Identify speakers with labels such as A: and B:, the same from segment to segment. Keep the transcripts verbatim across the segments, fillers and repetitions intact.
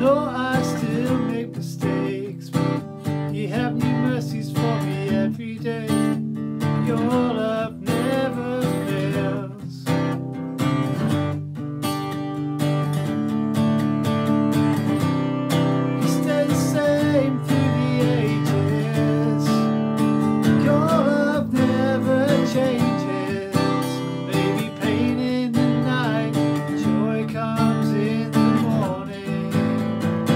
A: know I still make mistakes, but you have new mercies for me every day. Your love never fails. You stay the same through the ages. Your love never changes. Maybe pain in the night, joy comes in the morning.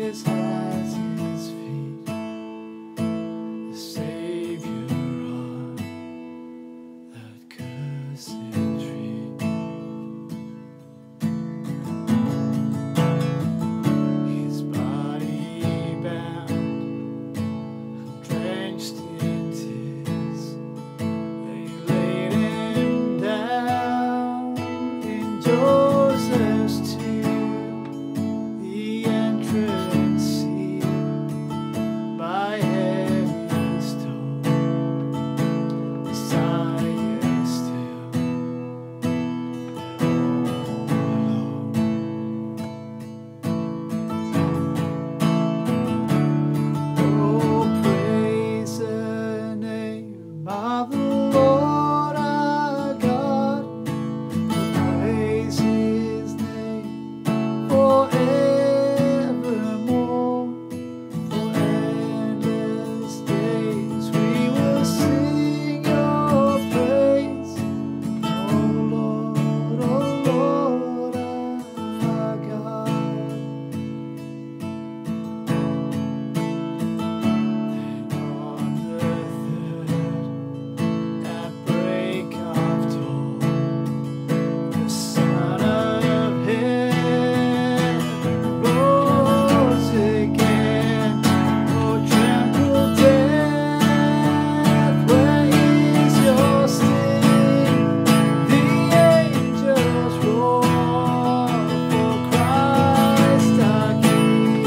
A: his hands, his feet, the Savior on that cursed tree. His body bound, drenched in tears, they laid him down in Joseph's tomb, the entrance sealed by heavy stone. Messiah still, all alone. Oh, praise the name of the Lord our God. Praise his name forevermore. For endless days we will sing your praise. Oh Lord, oh Lord our God. Then on the third, at break of dawn, the Son of Heaven rose again. Oh, tremble death, where is your sting? The angels roar for Christ our King.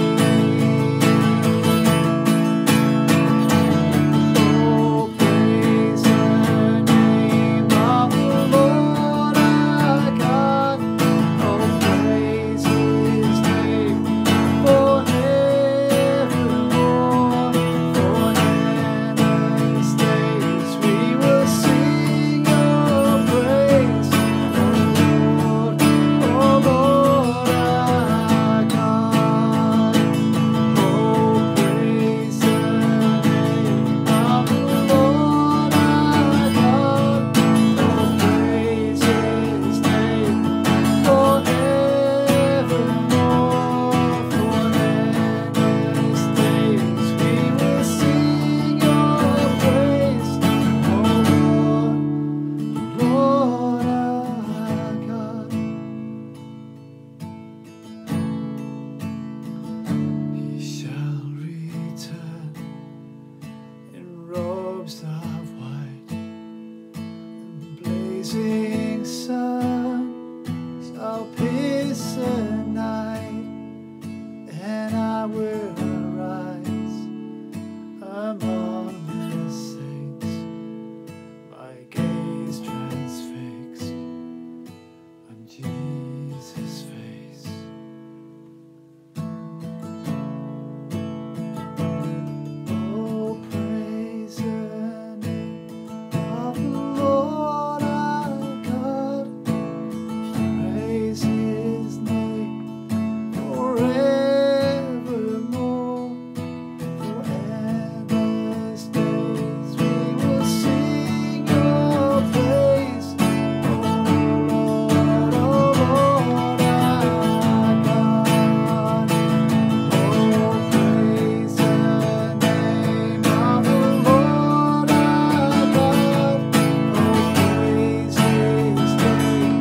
A: Oh, praise the name of the Lord our God. Oh, praise his name forevermore. For endless days we will sing your praise. Oh Lord, oh Lord our God. Oh, praise the name of the Lord our God. Oh, praise his name forevermore. For endless days we will sing your praise. Oh Lord, Lord our God. He shall return in robes of white, and blazing sun shall pierce the night, and I will arise among the saints, my gaze transfixed on Jesus' face. Oh, praise the name of the Lord our God. Praise his name forevermore. For endless days we will sing your praise. Oh Lord, oh Lord our God. Oh, praise the name of the Lord our God. Oh, praise his name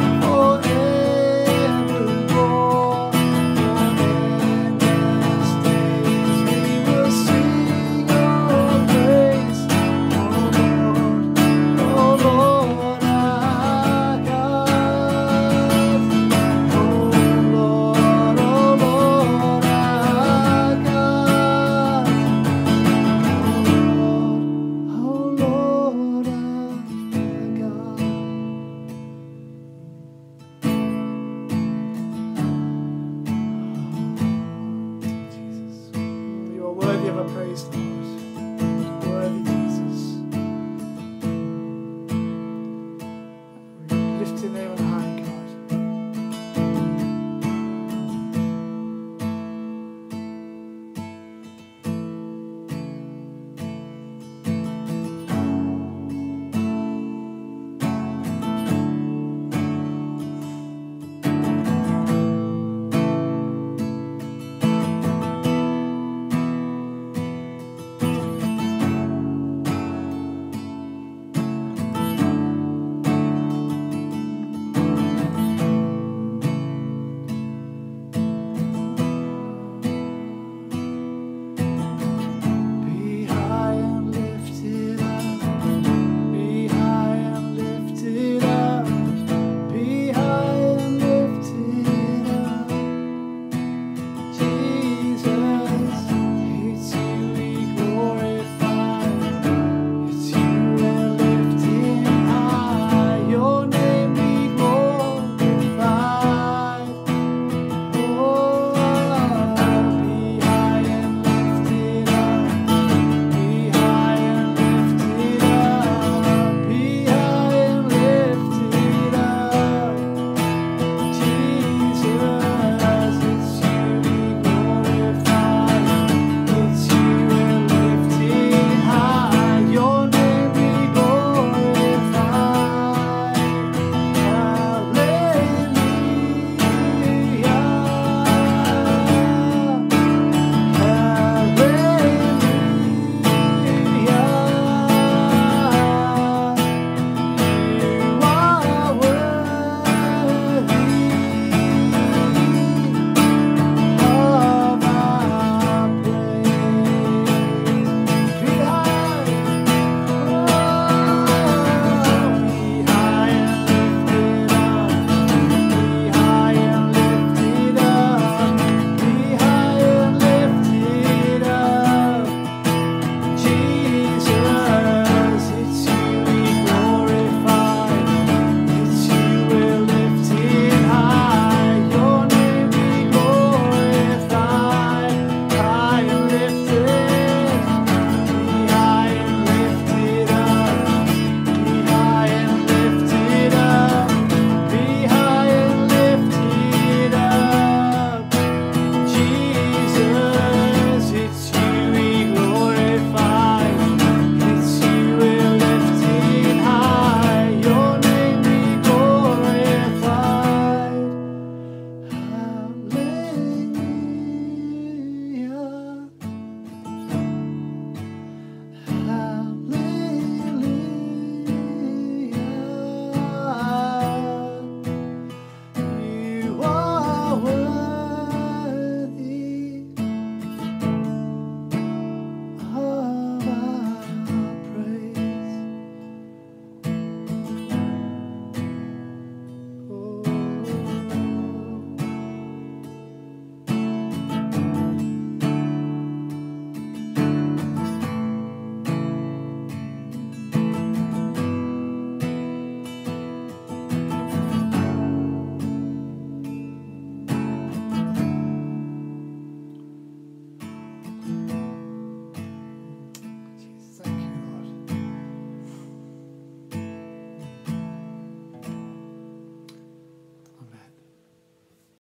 A: forevermore. For endless days we will sing your praise. Oh Lord, oh Lord our God. Oh Lord, oh Lord our God. Oh Lord, oh Lord our God. Jesus, you are worthy of a praise, Lord.